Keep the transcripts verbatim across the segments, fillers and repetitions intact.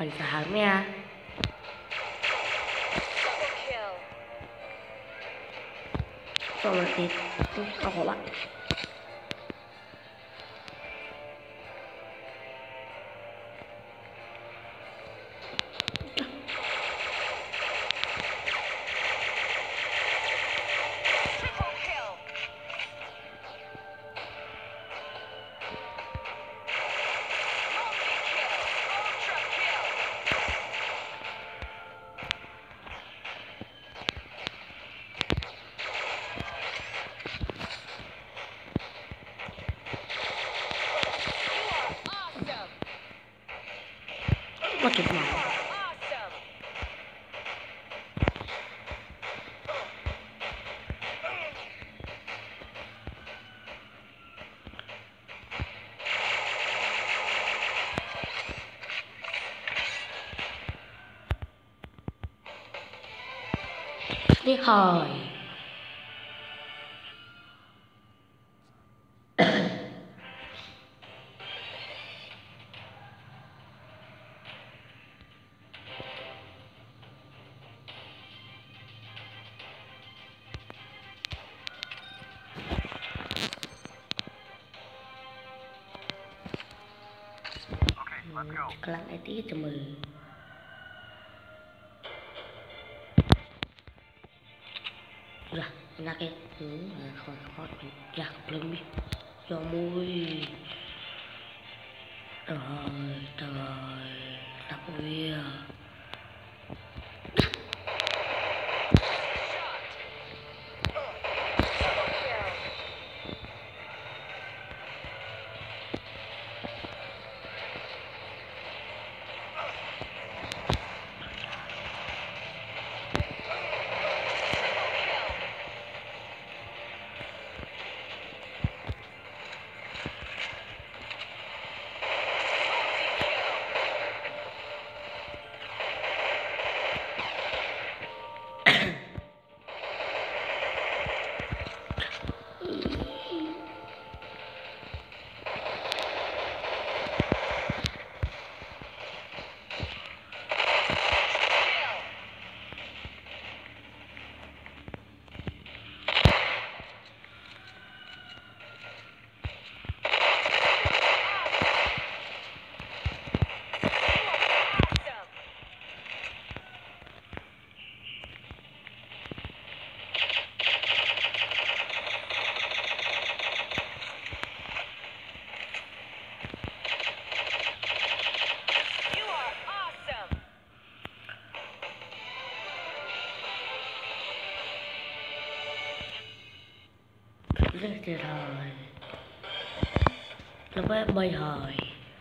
Sahamnya Rồi thì Không có bạn Có chụp nào Đi hỏi Kelang itu cuma Udah enak ya hmm, khỏi khỏi ra lên đi cho mui rồi trời tập bia Rất tuyệt vời Nó với bay hồi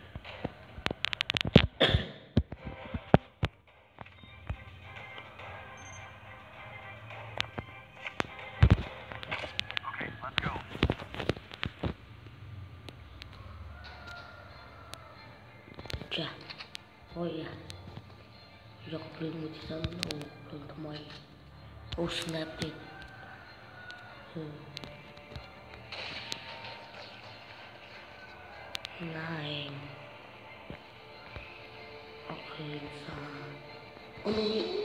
Chà Ôi à Dọc lên một sân Ồ lên thầm mây Ồ snap it Ừ Nine Okay, so Oh no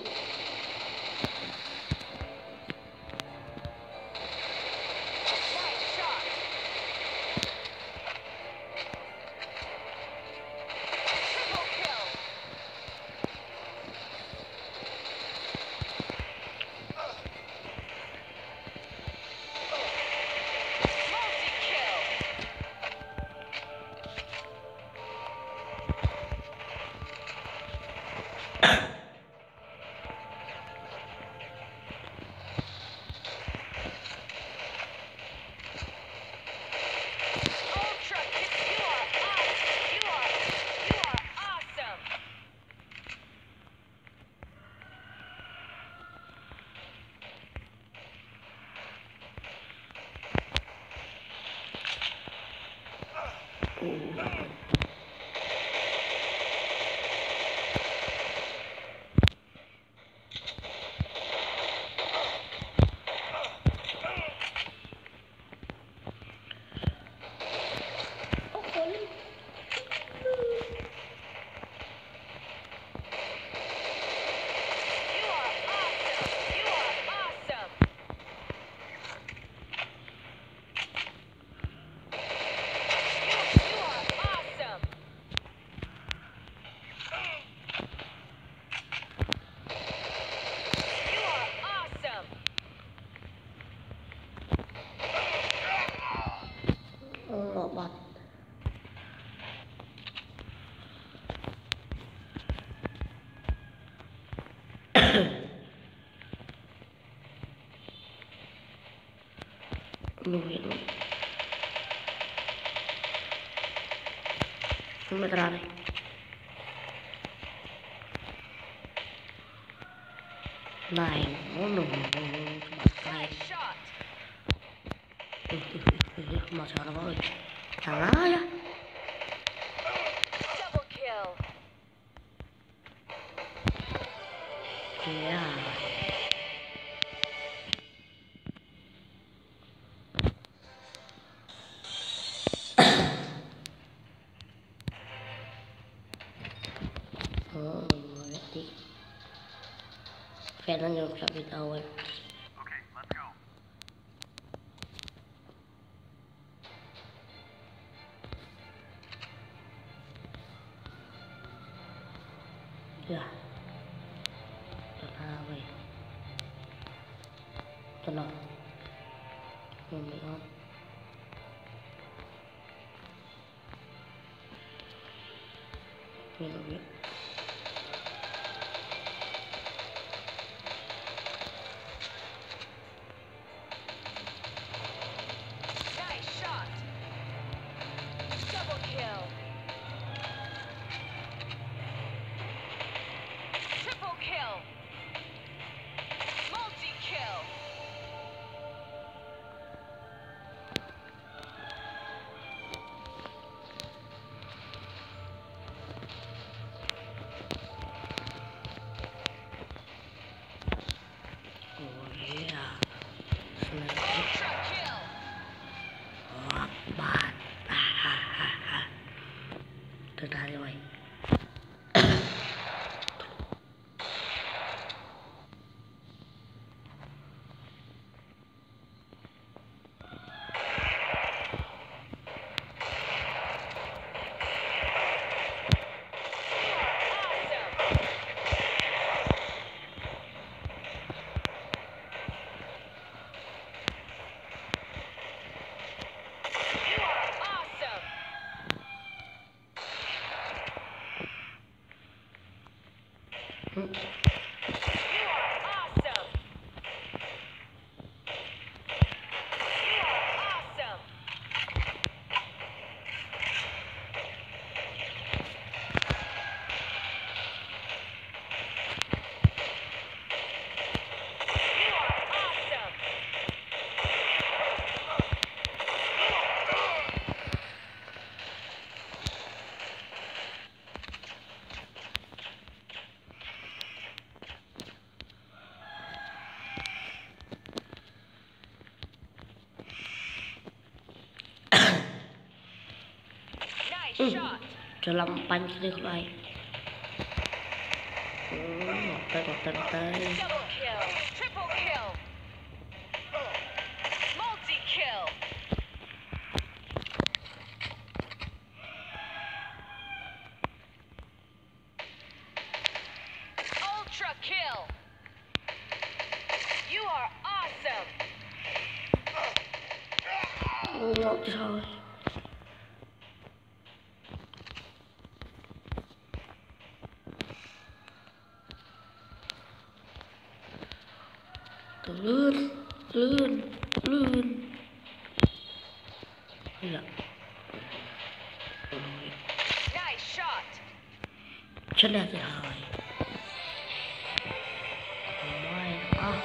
Nungguin dulu. Ini terakhir. Naik, oh no, cuma masih ada apa lagi? Salah ya. Ya. Oh, ngerti. Fernand yang bisa beritahu. Okay, let's go. Ya. Tenang, weh. Tenang. Ini on. Ini dulu. Tertarik, woi. Hmm. Hmm. Dalam pancing lain. Hmm, oke, oke, oke. Oh, jauh. Turun, turun, turun. Iya. Nice shot. Celah dia. Main ah.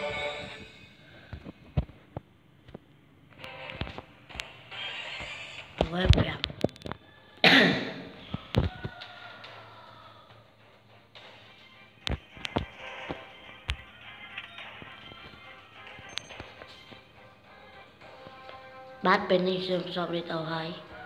Web ya. Bát bên đi xem sao đi tàu hai.